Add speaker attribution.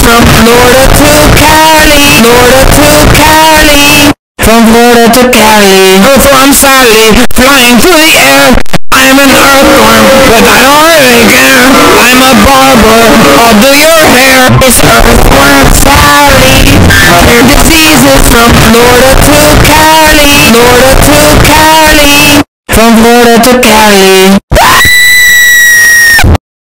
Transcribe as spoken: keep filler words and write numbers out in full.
Speaker 1: from Florida to Cali, Florida to Cali. From Florida to Cali, oh, from Sally, flying through the air. I'm an earthworm, but I don't really care. I'm a barber, I'll do your hair. It's earthworm Sally, cure diseases from Florida